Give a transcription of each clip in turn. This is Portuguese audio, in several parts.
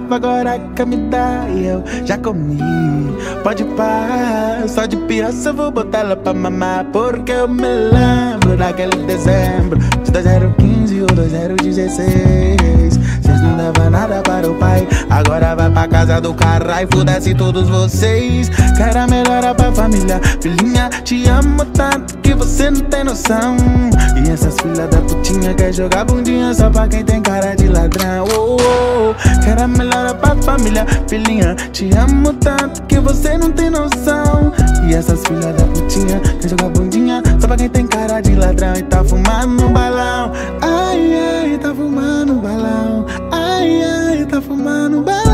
brava, agora quer me dar e eu já comi. Pode parar, só de piança eu vou botar ela pra mamar, porque eu me lembro daquele dezembro de 2015 ou 2016. Cês não davam nada para o pai, agora vai pra casa do caralho, foda-se todos vocês. Quero a melhora pra família, filhinha, te amo tanto que você não tem noção. E essas filhas da putinha quer jogar bundinha só pra quem tem cara de ladrão. Oh, oh. Quero a melhora pra família, filhinha, te amo tanto que você não tem noção. E essas filhas da putinha quer jogar bundinha só pra quem tem cara de ladrão e tá fumando no balão. Ai, ai, tá fumando no balão. Ai, ai, tá fumando no balão.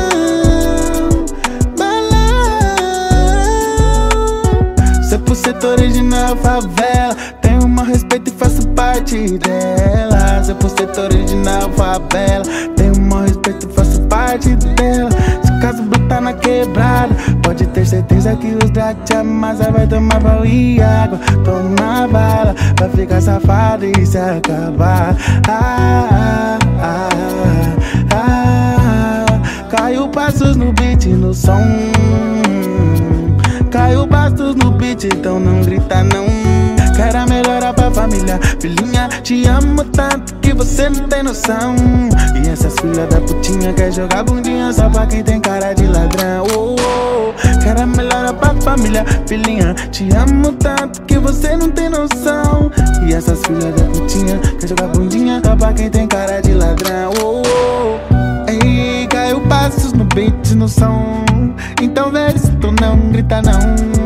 Cê original favela, tenho o maior respeito e faço parte dela. Se por ser original favela, tenho o maior respeito e faço parte dela. Se caso botar na quebrada, pode ter certeza que os drag te amassa. Vai tomar pau e água, toma bala, vai ficar safado e se acabar. Caiu passos no beat, no som. Caiu bastos no beat, então não grita não. Quero a melhora pra família, filhinha, te amo tanto que você não tem noção. E essas filhas da putinha quer jogar bundinha só pra quem tem cara de ladrão. Oh, oh. Quero a melhora pra família, filhinha, te amo tanto que você não tem noção. E essas filhas da putinha quer jogar bundinha só pra quem tem cara de ladrão. Oh, oh. Ei, caiu passos no beat, no som. Então vê se tu não grita não.